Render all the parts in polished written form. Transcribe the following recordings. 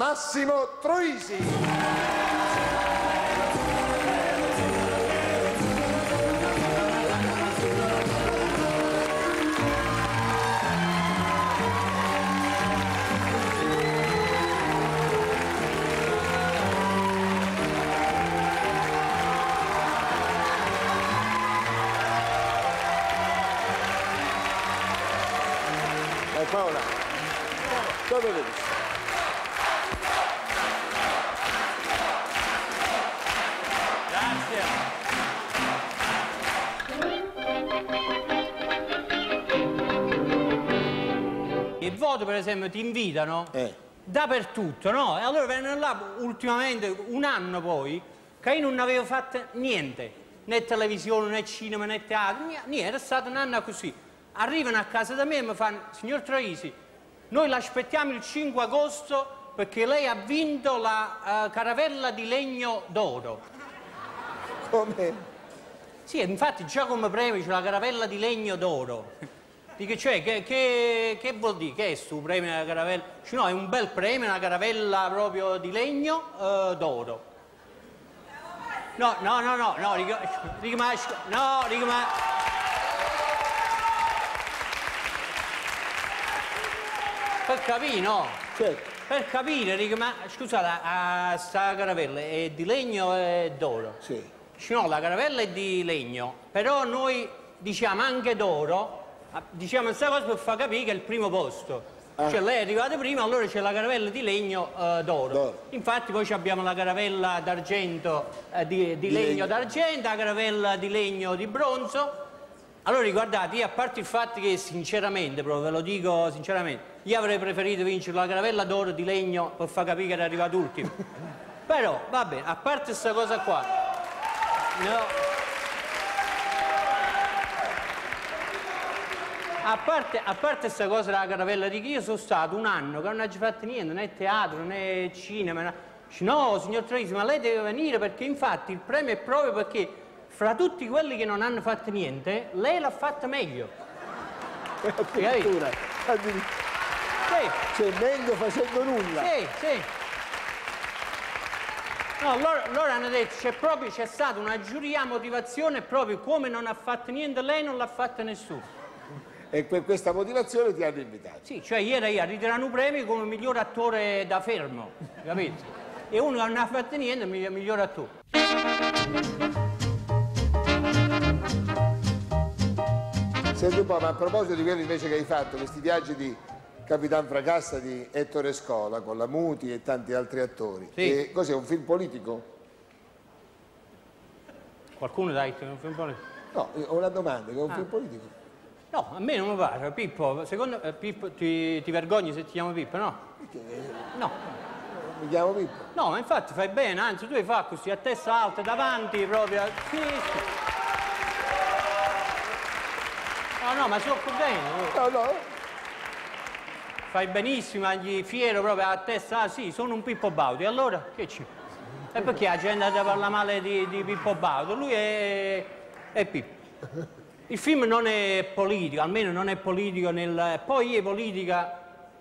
Massimo Troisi. Paola, dove vedi? Grazie. Il voto, per esempio, ti invitano dappertutto, no? E allora vengono là ultimamente, un anno poi, che io non avevo fatto niente, né televisione, né cinema, né teatro, niente, era stato un anno così. Arrivano a casa da me e mi fanno: signor Troisi, noi l'aspettiamo il 5 agosto perché lei ha vinto la caravella di legno d'oro. Come? Sì, infatti già come premio c'è la caravella di legno d'oro. Dico, cioè, che vuol dire? Che è sto premio della caravella? Dice, no, è un bel premio, una caravella proprio di legno d'oro. No, dico, ma... Per capire, no? Certo. Per capire, dico, ma scusate, sta caravella è di legno e d'oro? Sì. Dice, no, la caravella è di legno, però noi diciamo anche d'oro, diciamo questa cosa per far capire che è il primo posto. Cioè lei è arrivata prima, allora c'è la caravella di legno d'oro. Infatti poi abbiamo la caravella d'argento, di legno d'argento, la caravella di legno di bronzo. Allora ricordate, io a parte il fatto che sinceramente, proprio ve lo dico sinceramente, io avrei preferito vincere la caravella d'oro di legno per far capire che era arrivato ultimo. Però, va bene, a parte questa cosa qua, no. A parte questa cosa della caravella di che io sono stato un anno che non ho fatto niente, né teatro, né cinema. No, signor Troisi, ma lei deve venire perché infatti il premio è proprio perché fra tutti quelli che non hanno fatto niente, lei l'ha fatta meglio. Addirittura. Sì. Cioè meglio facendo nulla. Sì. No, loro hanno detto c'è stata una giuria a motivazione proprio come non ha fatto niente lei, non l'ha fatta nessuno. E per questa motivazione ti hanno invitato. Sì, cioè ieri a ritirare un premio come miglior attore da fermo, capito? E uno che non ha fatto niente, miglior attore. Senti un po', ma a proposito di quelli invece che hai fatto, questi viaggi di Capitan Fracassa di Ettore Scola con la Muti e tanti altri attori. Sì. Cos'è, un film politico? Qualcuno dai, un film politico? No, ho una domanda, che è un film politico? No, a me non mi pare, Pippo, secondo Pippo ti vergogni se ti chiamo Pippo, no? Perché? No. Mi chiamo Pippo? No, ma infatti fai bene, anzi tu hai fatto così a testa alta, davanti proprio. Sì. No, ma so bene. No. Fai benissimo, agli fiero proprio a testa, sì, sono un Pippo Baudo, e allora che c'è? E perché la gente deve parlare male di Pippo Baudo? Lui è Pippo. Il film non è politico, almeno non è politico Poi è politica,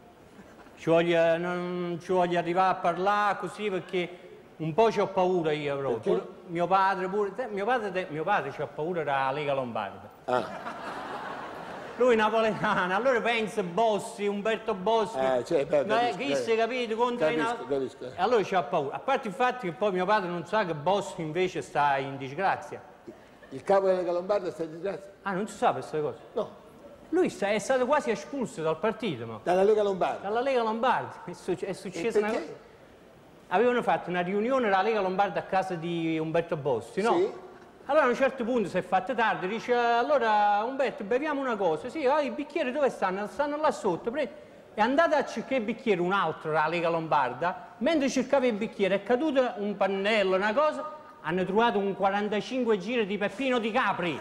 non ci voglio arrivare a parlare così perché un po' ci ho paura io proprio. Mio padre c'ha paura della Lega Lombarda. Lui è napoletano, allora pensa Bossi, Umberto Bossi, chi si è capito contro capisco. E allora c'ha paura. A parte il fatto che poi mio padre non sa che Bossi invece sta in disgrazia. Il capo della Lega Lombarda sta in disgrazia? Ah, non si sa queste cose? No. Lui è stato quasi espulso dal partito. Ma. Dalla Lega Lombarda? Dalla Lega Lombarda. È successo una cosa. Avevano fatto una riunione della Lega Lombarda a casa di Umberto Bossi, no? Sì. Allora a un certo punto si è fatto tardi, dice allora Umberto beviamo una cosa, sì, i bicchieri dove stanno? Stanno là sotto, è andata a cercare il bicchiere un altro della Lega Lombarda, mentre cercava il bicchiere è caduto un pannello, una cosa, hanno trovato un 45 giri di Peppino Di Capri.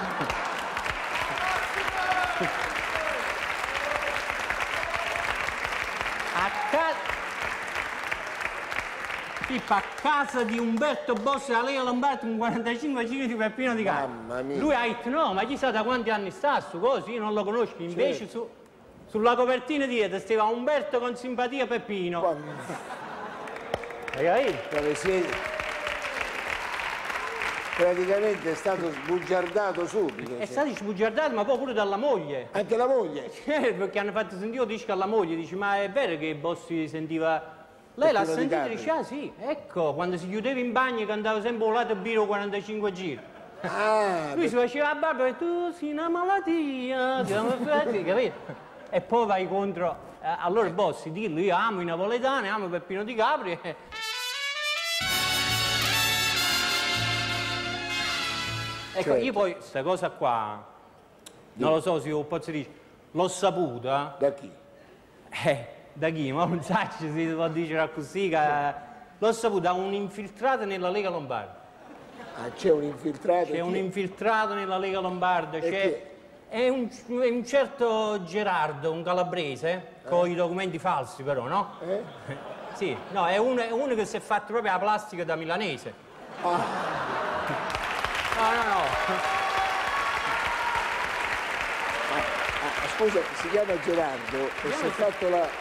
A casa di Umberto Bossi della Lega Lombarda un 45 giri di Peppino Di Capri. Mamma mia. Lui ha detto no, ma chissà da quanti anni sta su così, io non lo conosco, invece su... Sulla copertina dietro stava Umberto con simpatia Peppino. Hai capito? Dove praticamente è stato sbugiardato subito. È stato sbugiardato, ma poi pure dalla moglie. Anche la moglie? Perché hanno fatto sentire, io dico alla moglie, dice, ma è vero che il boss si sentiva... Lei l'ha sentito e dice, ah sì, ecco, quando si chiudeva in bagno che andava sempre volato a biro 45 giri. Lui si faceva la barba e tu sei una malattia, capito? E poi vai contro, allora il boss dillo, io amo i napoletani, amo Peppino Di Capri. Ecco, io poi questa cosa qua, non lo so se io posso dire, l'ho saputa. Da chi? Da chi? Ma non so se si può dire così, l'ho saputa da un infiltrato nella Lega Lombarda. Ah, c'è un infiltrato? C'è un infiltrato nella Lega Lombarda, è un certo Gerardo, un calabrese, con i documenti falsi però, no? Sì, no, è uno che si è fatto proprio la plastica da milanese. No. Scusa, si chiama Gerardo e si è fatto la...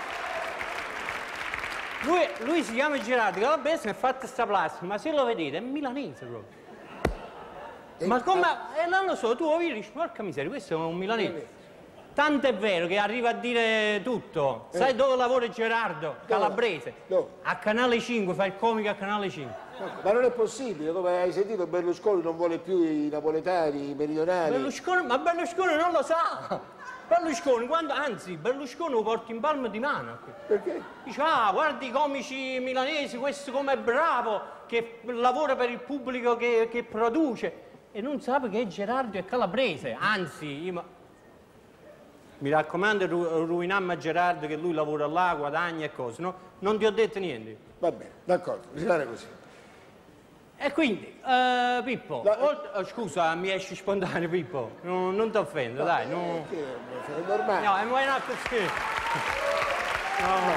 Lui si chiama Gerardo Calabrese, si è fatto sta plastica, ma se lo vedete è milanese proprio. Ma come? Non lo so, tu lo vedi e dici, porca miseria, questo è un milanese. Tanto è vero che arriva a dire tutto. Sai dove lavora Gerardo Calabrese? Dove? A Canale 5, fa il comico a Canale 5. Ma non è possibile, come hai sentito Berlusconi non vuole più i napoletani, i meridionali. Ma Berlusconi non lo sa. Berlusconi, Berlusconi lo porta in palma di mano. Perché? Dice, guarda i comici milanesi, questo com'è bravo, che lavora per il pubblico che produce. E non sa che Gerardo è calabrese, anzi, mi raccomando, ruinammo a Gerardo che lui lavora là, guadagna e cose, no? Non ti ho detto niente. Va bene, d'accordo, rimane così. E quindi, Pippo, scusa, mi esci spontaneo, Pippo, non ti offendo, dai. È normale. No, ma è così. No.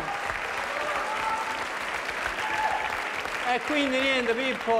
E quindi niente, Pippo,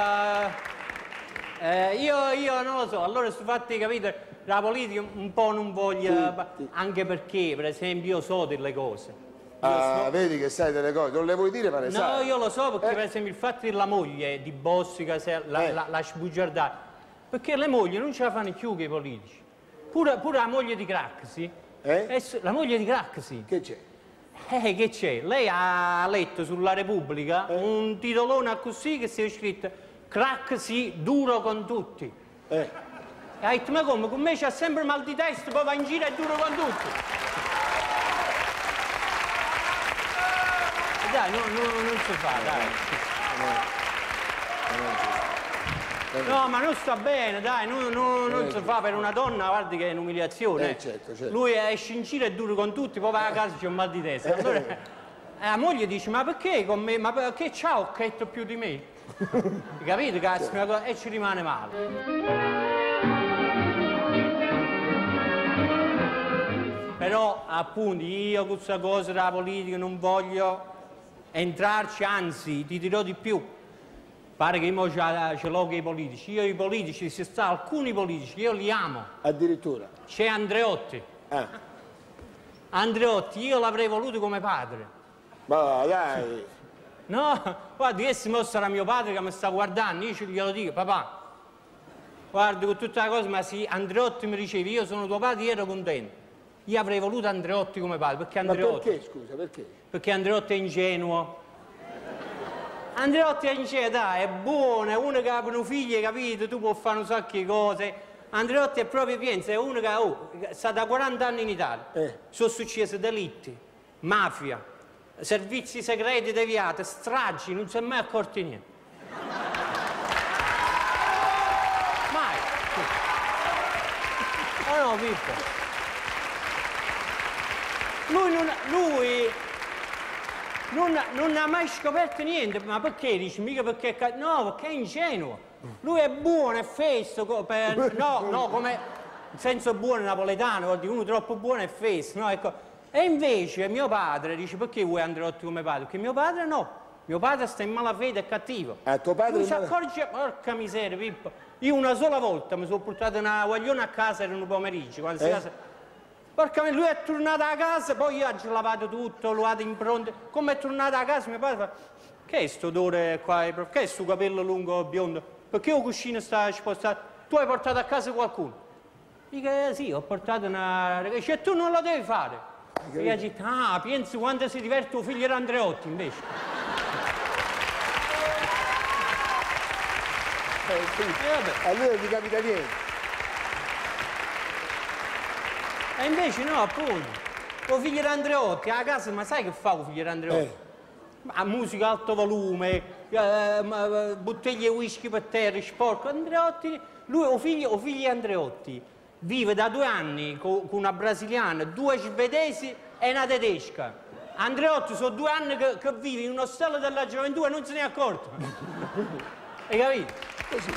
io non lo so, allora sto fatto di capire, la politica un po' non voglio, anche perché, per esempio, io so delle cose. Vedi che sai delle cose, non le vuoi dire ma le sai. No, io lo so perché per esempio il fatto della moglie di Bossi che la sbugiardata, perché le mogli non ce la fanno più che i politici. Pure la moglie di Craxi. La moglie di Craxi. Che c'è? Che c'è? Lei ha letto sulla Repubblica un titolone così che si è scritto Craxi duro con tutti. E ha detto, ma come? Con me c'ha sempre mal di testa, poi va in giro e duro con tutti. Dai, non si fa, dai. No, ma non sta bene, dai, non si fa per una donna, guardi che è un'umiliazione. Certo. Lui esce in giro e duro con tutti, poi va a casa e c'è un mal di testa. Allora, la moglie dice, ma perché con me? Ma perché c'ha occhetto più di me? Capito, cazzo? E ci rimane male. Però, appunto, io con questa cosa della politica non voglio entrarci, anzi, ti dirò di più. Pare che io ce l'ho con i politici. Io i politici, ci sta alcuni politici, io li amo. Addirittura? C'è Andreotti. Andreotti, io l'avrei voluto come padre. Ma dai! No, guarda, che si mostra mio padre che mi sta guardando, io glielo dico, papà, guarda, con tutta la cosa, ma sì, Andreotti mi diceva, io sono tuo padre, io ero contento. Io avrei voluto Andreotti come padre, perché Andreotti... Ma perché, scusa, perché? Perché Andreotti è ingenuo. Andreotti è ingenuo, dai, è buono, è uno che ha un figlio, capito? Tu puoi fare un sacco di cose. Andreotti è proprio pienso, è uno che sta da 40 anni in Italia. Sono successi delitti, mafia, servizi segreti deviati, stragi, non si è mai accorto di niente. Mai. Oh no, Pippo. Lui non ha mai scoperto niente, ma perché dici? Mica perché... No, perché è ingenuo. Lui è buono, è festo, no, come in senso buono napoletano, vuol dire uno troppo buono è festo, no? Ecco. E invece mio padre dice, perché vuoi Andreotti come padre? Perché mio padre no, mio padre sta in malafede, è cattivo. Tuo padre... Lui si accorge, porca miseria, Pippo. Io una sola volta mi sono portato una guagliona a casa, era un pomeriggio, quando si casa... Porca miseria, lui è tornato a casa, poi io ho lavato tutto, lo vado in pronto. Come è tornato a casa, mio padre fa, che è sto odore qua? Che è sto capello lungo biondo? Perché il cuscino sta spostato? Tu hai portato a casa qualcuno? Dico, sì, ho portato una ragazza. E tu non lo devi fare. E io ho detto, ah, pensi quando si diverte tuo figlio Andreotti, invece. A lui non gli capita niente. E invece no, appunto. Tuo figlio Andreotti, a casa, ma sai che fa tuo figlio Andreotti? Ma musica a alto volume, bottiglie di whisky per terra, sporco. Andreotti, lui, o figlio Andreotti, vive da 2 anni con una brasiliana, 2 svedesi e una tedesca. Andreotti sono 2 anni che vive in un ostello della gioventù e non se ne è accorto. Hai capito? Così.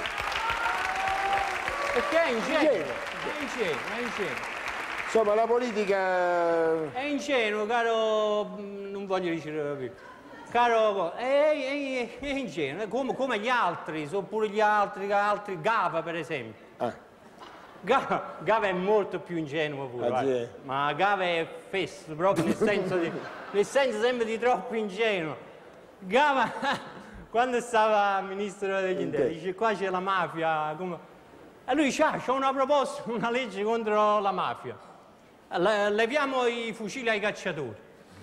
Perché è ingenuo. È ingenuo. Insomma, la politica... È ingenuo, caro... non voglio dire... Caro... È ingenuo, come gli altri, sono pure gli altri, Gava per esempio. Gava è molto più ingenuo pure, ma Gava è fesso, proprio nel senso sempre di troppo ingenuo. Gava, quando stava ministro degli interni, dice qua c'è la mafia, e lui c'ha una proposta, una legge contro la mafia. Leviamo i fucili ai cacciatori.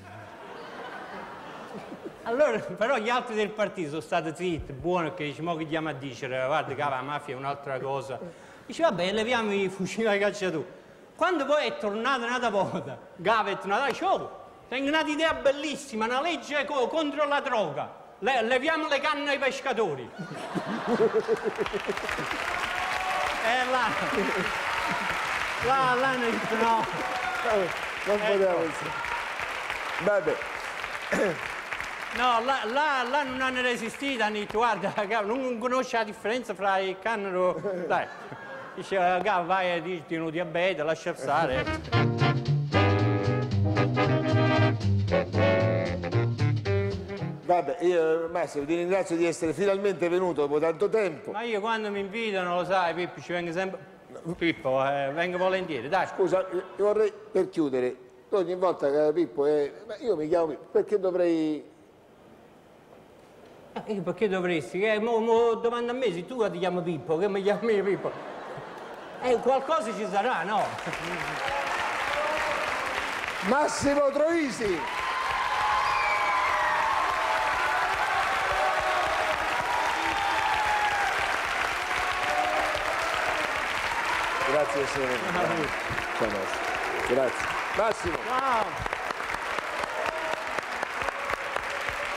Allora, però gli altri del partito sono stati zitti, buoni, che dice, mo che andiamo a dire, guarda che la mafia è un'altra cosa. Dice, vabbè, leviamo i fucili ai cacciatori. Quando poi è tornato un'altra volta, Gava è tornato, dice, oh, tengo un'idea bellissima, una legge contro la droga. Leviamo le canne ai pescatori. Là no. Non poteva essere. Vabbè. No, là non hanno resistito, hanno detto, guarda, non conosce la differenza fra il cannero... Dai, dice, vai a dirti uno diabete, lascia stare. Vabbè, io Massimo ti ringrazio di essere finalmente venuto dopo tanto tempo. Ma io quando mi invitano, lo sai, Pippo, ci vengo sempre... Pippo, vengo volentieri, dai. Scusa, io vorrei, per chiudere, ogni volta che Pippo è... Ma io mi chiamo Pippo, perché dovrei... Perché dovresti? Mo domanda a me, se tu ti chiami Pippo, che mi chiami Pippo? Qualcosa ci sarà, no? Massimo Troisi! Grazie di essere venuto. Ciao Massimo. Grazie. Massimo. Ciao.